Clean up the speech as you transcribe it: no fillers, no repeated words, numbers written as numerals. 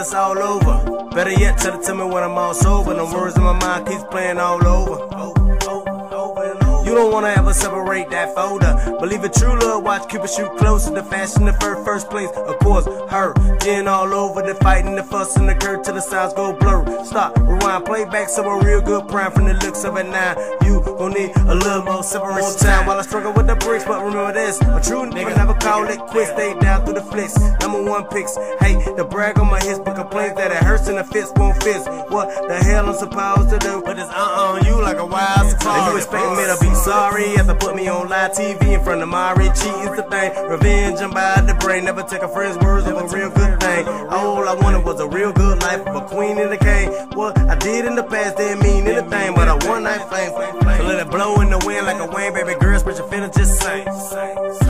it's all over. Better yet, tell it to me when I'm all sober. The words in my mind keeps playing all over. You don't wanna ever separate that folder. Believe it, true love, watch Cupid shoot closer. The fashion, the first place, of course, her. Gin all over, the fighting, the fuss, and the curve till the sounds go blur. Stop, rewind, play back some a real good prime from the looks of it now. You gon' need a little more separation time while I struggle with the bricks. But remember this, a true nigga never call it quits. Stay down through the flicks, #1 picks. Hey, the brag on my hits, but complains that it hurts and the fits won't fit. What the hell I'm supposed to do? But it's on you like a wild safari. And you expecting me to be sorry after put me on live TV in front of Mari? Cheating's the thing, revenge I'm by the brain. Never take a friend's words of a real good thing. All I wanted was a real good life of a queen and a king. What I did in the past didn't mean anything but a one night flame. So let it blow in the wind like a Wayne, baby girl, spread your feelings, just sing.